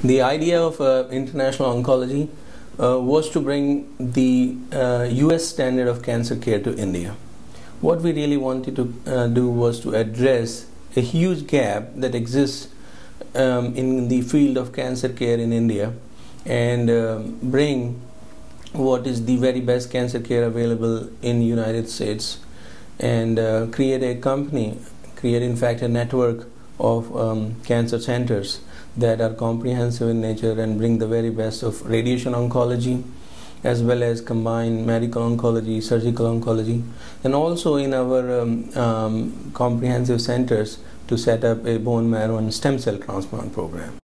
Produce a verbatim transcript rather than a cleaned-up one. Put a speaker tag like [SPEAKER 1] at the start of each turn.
[SPEAKER 1] The idea of uh, international oncology uh, was to bring the uh, U S standard of cancer care to India. What we really wanted to uh, do was to address a huge gap that exists um, in the field of cancer care in India, and um, bring what is the very best cancer care available in United States, and uh, create a company, create in fact a network of um, cancer centers that are comprehensive in nature and bring the very best of radiation oncology, as well as combine medical oncology, surgical oncology, and also in our um, um, comprehensive centers to set up a bone marrow and stem cell transplant program.